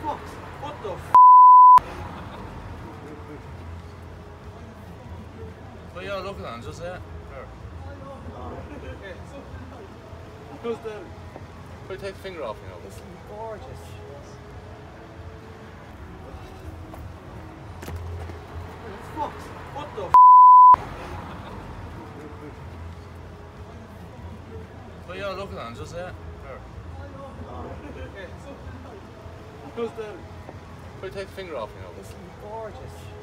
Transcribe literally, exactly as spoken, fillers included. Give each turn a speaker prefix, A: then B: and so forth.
A: What? What the f***?
B: What are you looking at? Just there. There.
A: Who's the...
B: Put take the finger off, you know.
A: This is gorgeous. What? What the f***?
B: What are you looking at? Just there. There.
A: Who's the...
B: Put take the finger off, you know.
A: This is gorgeous.